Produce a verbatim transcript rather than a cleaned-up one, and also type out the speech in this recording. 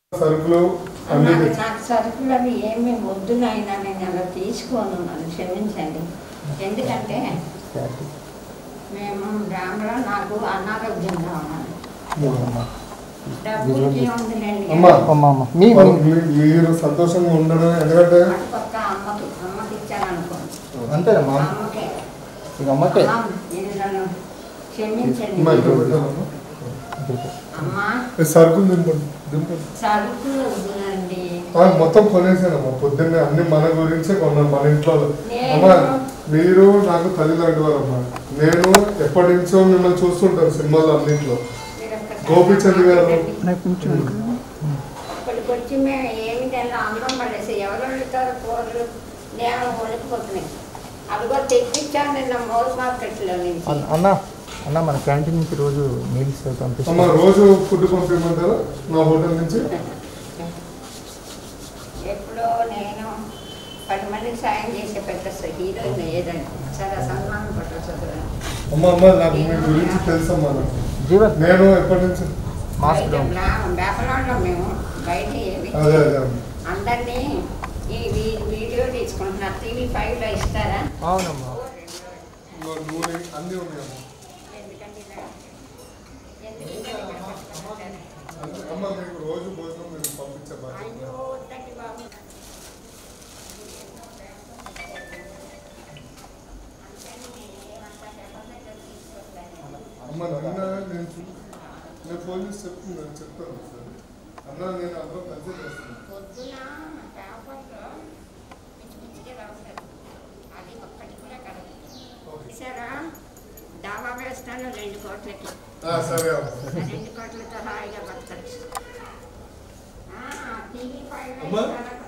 సరుకులు నాకు సరుకులు అవి ఏమి వద్దు నాయన, నేను అలా తీసుకోను, నన్ను క్షమించండి. ఎందుకంటే మేము గ్రామంలో నాకు అనారోగ్యంగా ఉన్నాను. డబ్బులకి ఉందిలేండి, మీరు సంతోషంగా ఉండడం ఎందుకంటే కొత్త అమ్మకి అమ్మకి ఇచ్చాననుకోండి. అంతేనమ్మా, అమ్మకే అమ్మకే నన్ను క్షమించండి. అమ్మా సరుకులు దింపండి దింపండి సరుకులు వద్దులండి, మొత్తం కొనేసానమ్మా. పొద్దున్నే అన్ని మన గురించే కొన్నాను, మన ఇంట్లో. అమ్మా మీరు నాకు తల్లి లాంటి వారు అమ్మా. నేను ఎప్పటి నుంచో మిమ్మల్ని చూస్తుంటాను సినిమాలో అన్నింటిలో. గోపిచంద్ గారు అక్కడికి వచ్చి మేము ఏమి తెల్లా అందరం పడేసి ఎవరు వండుతారు కూరలు, నేను వండుకుపోతున్నాయి. అవి కూడా తెప్పించాను నిన్న మోర్ మార్కెట్లో నుంచి. అన్న అన్న మన క్యాంటీన్ నుంచి రోజు మీల్స్ పంపిస్తాం. రోజు ఫుడ్ పంపించమంటారా నా హోటల్ నుంచి? ఎప్పుడో నేను పది మందికి సాయం చేసే పెద్ద హీరోయిన్ ఏదండి, చాలా సన్మానం పట్టచ్చు. అమ్మ అమ్మ నాకు మీ గురించి తెలుసమ్మా. నేను ఎప్పటి నుంచి వ్యాపారంలో మేము బయట అందరినీ ఈ వీడియో తీసుకుంటున్నారు. టీవీ ఫైవ్ లో ఇస్తారా? అవునమ్మా, నూనె అన్నీ ఉన్నాయమ్మా. అమ్మ మీకు రోజు భోజనం మేము పంపించే బాధ్యత. అమ్మ అన్న నేను నేను ఫోన్ చేసి చెప్తున్నాను చెప్తాను సార్. అన్న నేను అందరూ కలిసి చేస్తాను. పొద్దున పేపర్లో పిచ్చి పిచ్చిగా రాస్తారు, అది ఒక్కటి కూడా కలదు. చూసారా, డాబా వేస్తాను రెండు కోట్లకి. సరే రెండు కోట్లతో హాయిగా బతకచ్చు. TV five